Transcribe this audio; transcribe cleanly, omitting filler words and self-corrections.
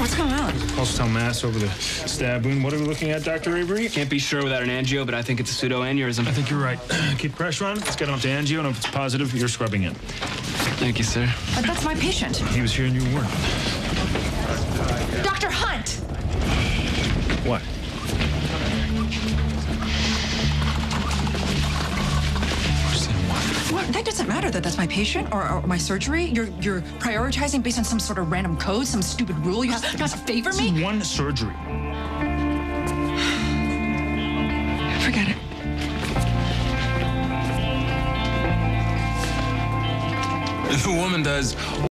What's going on? Pulsatile mass over the stab wound. What are we looking at, Dr. Avery? Can't be sure without an angio, but I think it's a pseudoaneurysm. I think you're right. Keep pressure on it. Let's get on to angio, and if it's positive, you're scrubbing in. Thank you, sir. But that's my patient. He was here and you weren't. Dr. Hunt! What? Well, that doesn't matter that that's my patient or my surgery. You're prioritizing based on some sort of random code, some stupid rule. You have to favor me? It's one surgery. Forget it. If a woman does